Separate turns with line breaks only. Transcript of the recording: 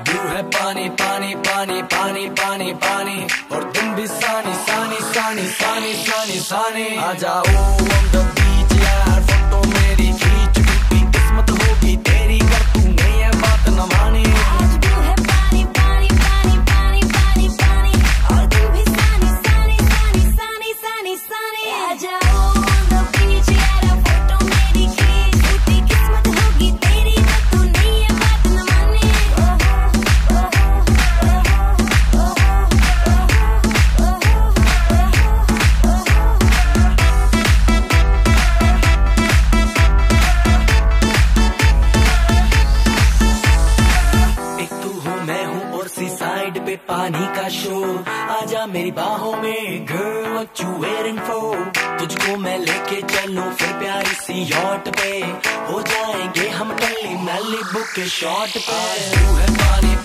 Blue है पानी पानी पानी पानी पानी पानी, और तुम भी सानी सानी सानी सानी सानी सानी। आ जाओ on the beach यार, फोटो मेरी खींच, टूटी किस्मत होगी तेरी कर तूने ये बात न मानी।
आज ब्लू है पानी पानी पानी पानी पानी पानी, और तुम भी सानी सानी सानी सानी सानी सानी। आ जाओ on the beach यार, फोटो मेरी खींच, टूटी किस्मत होगी तेरी कर तूने ये बात न मानी।
सी साइड पे पानी का शो, आजा मेरी बाहों में girl what you waiting for। तुझको मैं लेके चलूं फिर प्यारी सी यॉट पे, हो जाएंगे हम टल्ली मैली बुक के शॉट पे। ब्लू है पानी